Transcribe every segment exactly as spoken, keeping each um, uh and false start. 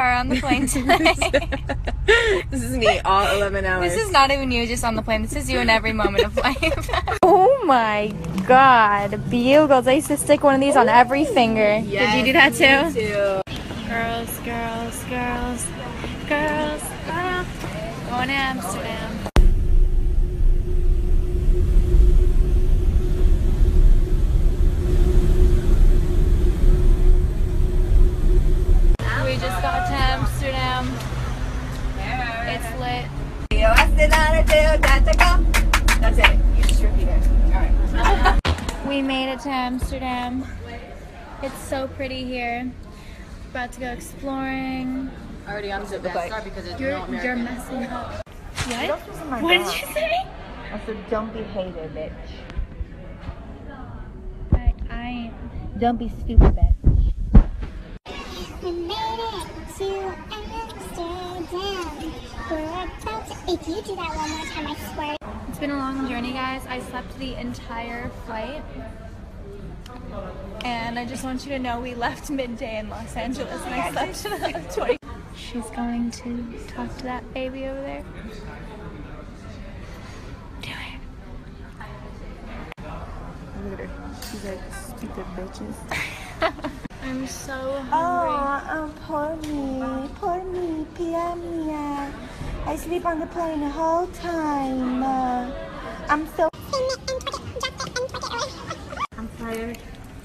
car on the plane today. This is me all eleven hours. This is not even you just on the plane. This is you in every moment of life. Oh my god. Bugles. I used to stick one of these on every finger. Yes, did you do that too? Me too. Girls, girls, girls, girls. Ah, going to Amsterdam. We just got to Amsterdam. It's lit. That's it. You just repeat it. Alright. We made it to Amsterdam. It's so pretty here. About to go exploring. Already on to the best start because it's You're, not you're American. messing up. What? Don't use my What did dog. you say? I said, don't be hated, bitch. I, I Don't be stupid, bitch. We made it to Amsterdam. We're about to... If you do that one more time, I swear. It's been a long journey, guys. I slept the entire flight. And I just want you to know we left midday in Los Angeles and I slept another twenty. She's going to talk to that baby over there. Do it. Look at her. She's like, stupid bitches. I'm so hungry. Oh, um, poor me. Poor me. Pia mia. I sleep on the plane the whole time. Uh, I'm so... I'm tired.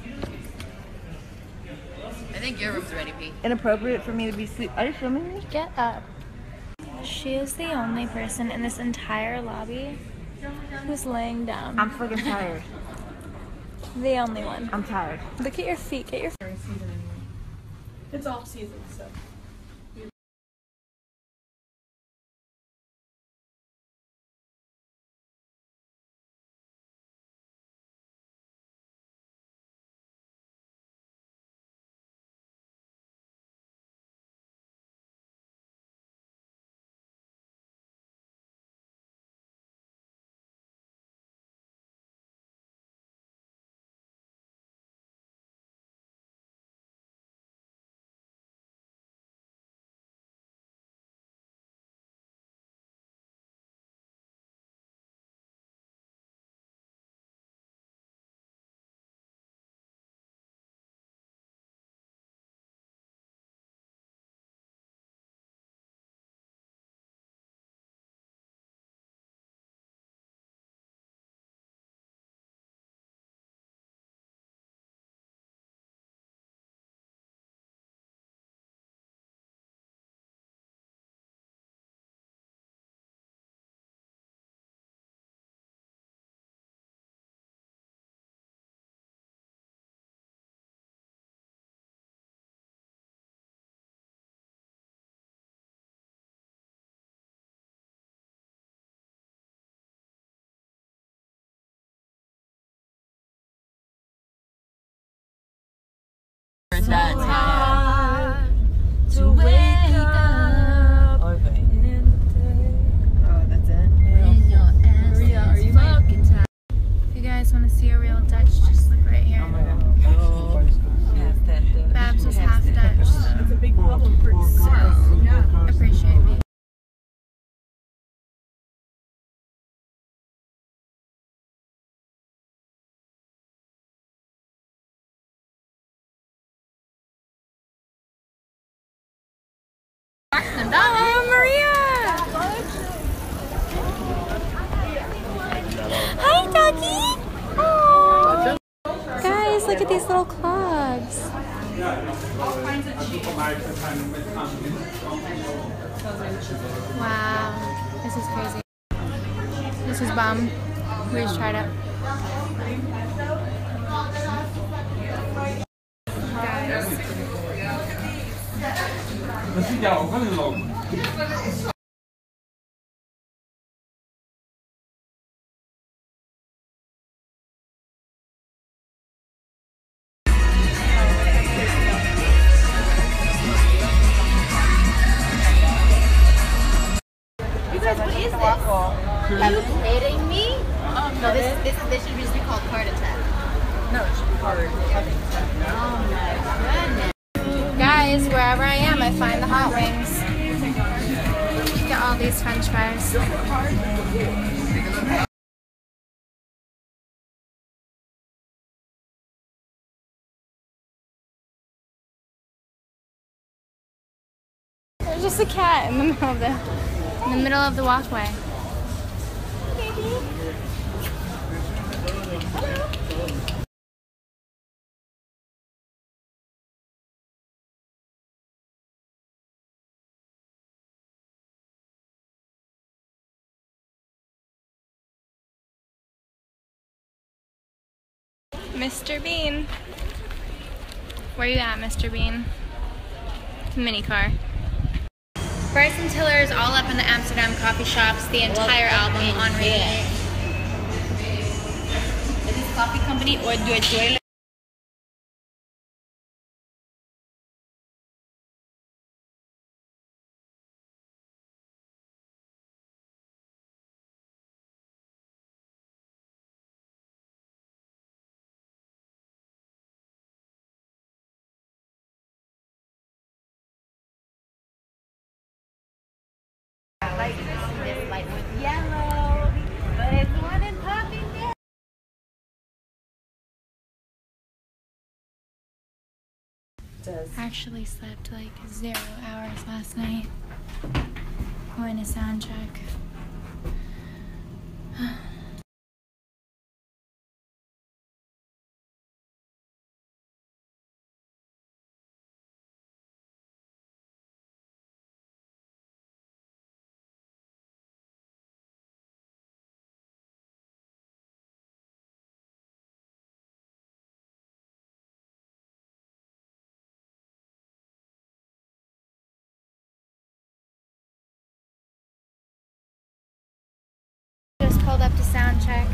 I think your room's ready, P. Inappropriate for me to be sleep. Are you filming me? Get up. She is the only person in this entire lobby who's laying down. I'm freaking tired. The only one. I'm tired. Look at your feet. Get your It's off season, so. That Hard to wake up. Okay. In the day. Oh, that's it? Maria, are you fucking tired? If you guys want to see a real Dutch, just look right here. Oh my god. Oh. Past that, though. Babs was Past half it. Dutch, so It's a big problem for so. appreciate me. Oh, Maria! Hi, doggy! Oh. Guys, look at these little clogs. Wow, this is crazy. This is bomb. We just tried it. Guys. Are you kidding me? Oh, no, this, this, this should just be called heart attack. No, it should be called. Oh my goodness. Guys. always, wherever I am, I find the hot wings. Get all these french fries. There's just a cat in the middle of the in the middle of the walkway. Mister Bean. Where you at, Mister Bean? Mini car. Bryson Tiller is all up in the Amsterdam coffee shops, the entire album on repeat. Is this coffee company or do it toilet? Like this light with yellow, but it's one in popping yellow. I actually slept like zero hours last night. Going to sound check. Just pulled up to sound check.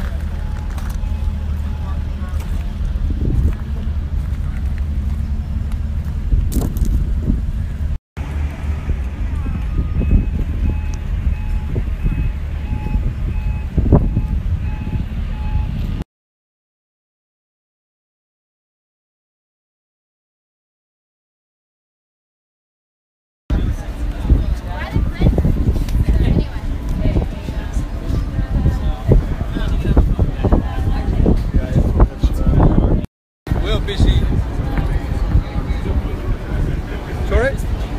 Sorry?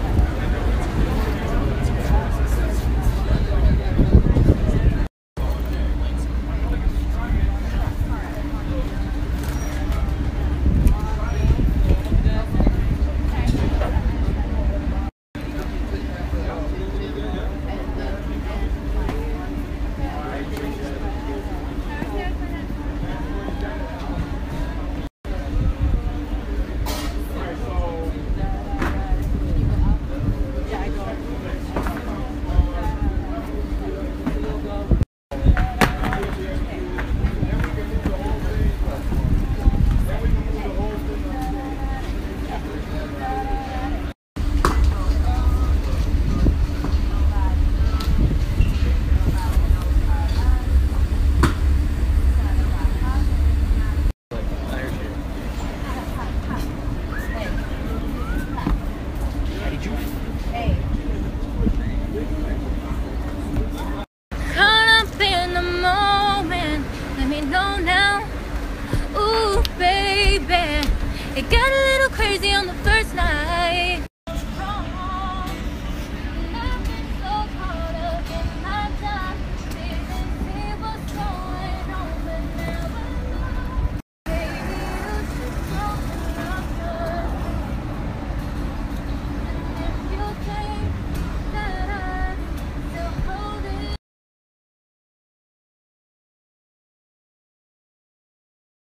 Caught up in the moment, let me know now. Ooh, baby, it got a little crazy on the